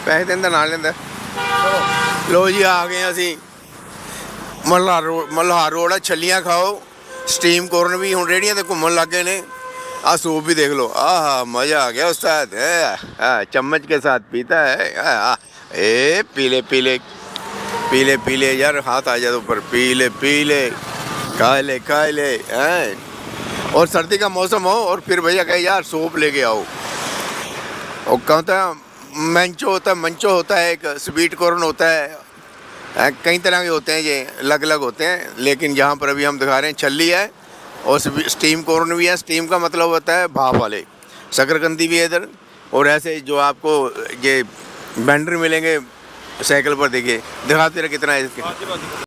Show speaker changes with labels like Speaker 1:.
Speaker 1: पैसे देंदा ना लेंदा। लो जी आ गए असी मल्हार रोड है, छलियाँ खाओ, स्टीम कॉर्न भी हुण रेहड़ियां ते घूमन लग गए ने। आ सूप भी देख लो, आहा मज़ा आ गया उस्ताद। चम्मच के साथ पीता है। ए पीले पीले पीले पीले यार, हाथ आ जाए ऊपर, पीले पीले काले काले हैं। और सर्दी का मौसम हो और फिर भैया कहे यार सूप लेके आओ। और कहता है मंचो होता है, एक स्वीट कॉर्न होता है, कई तरह के होते हैं, ये अलग अलग होते हैं। लेकिन यहाँ पर अभी हम दिखा रहे हैं छल्ली है और स्टीम कॉर्न भी है। स्टीम का मतलब होता है भाप वाले। शकरकंदी भी है इधर। और ऐसे जो आपको ये वेंडर मिलेंगे साइकिल पर, देखिए दिखाते रहे कितना है इसके।